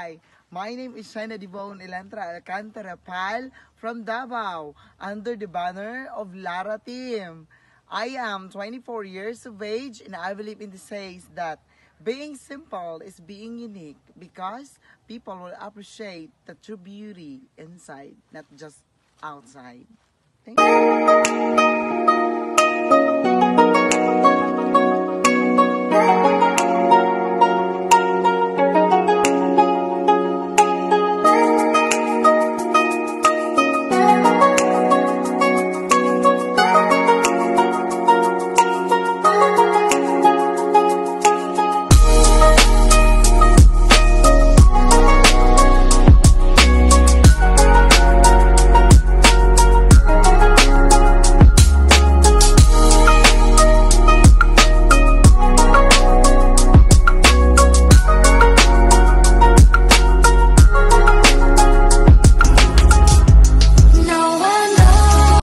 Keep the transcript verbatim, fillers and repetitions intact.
Hi, my name is Shaina Dibon Elantra Alcantara Pal from Davao under the banner of Lara team. I am twenty-four years of age and I believe in the says that being simple is being unique because people will appreciate the true beauty inside, not just outside. Thank you.